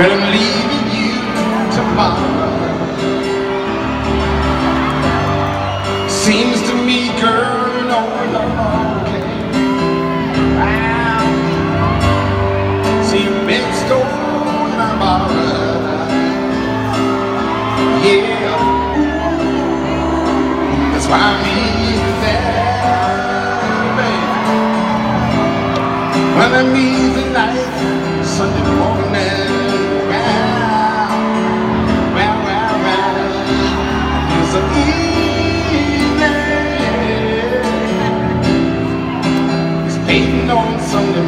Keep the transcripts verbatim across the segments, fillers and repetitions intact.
Girl, I'm leaving you tomorrow. Seems to me, girl, you know you're okay. Wow. See, you've been stolen my borrow. Yeah. That's why I'm easy there, baby. When I'm easy like Sunday morning. So easy, it's painting on Sunday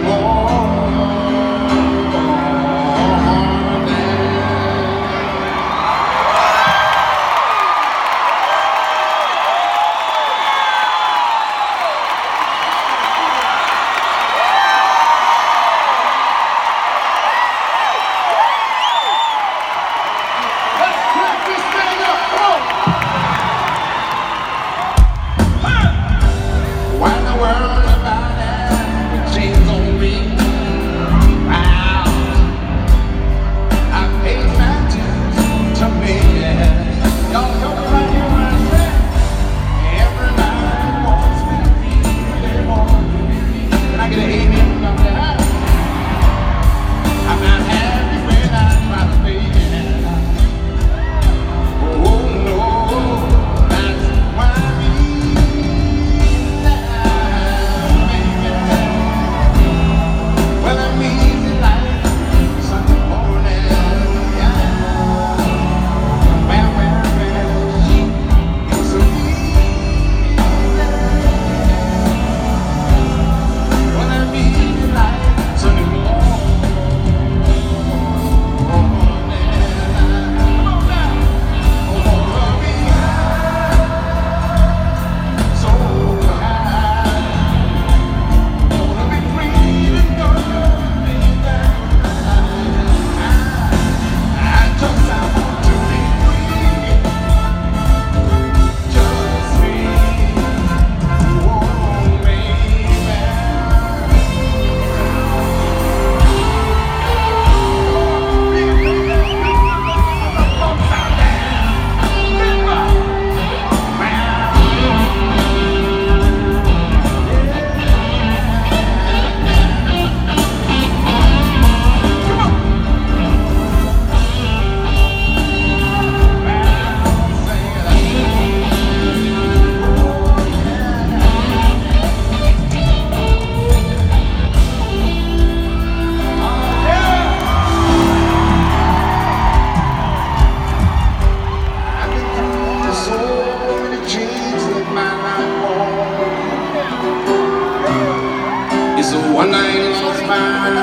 So one night I lost my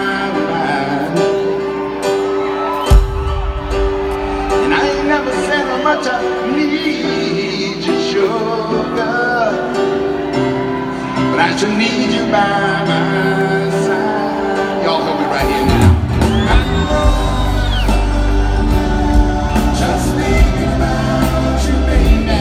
mind, and I ain't never said how much I need you, sugar, but I should need you by my side. Y'all help me right here now. Just thinking about you, baby.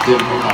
Simple.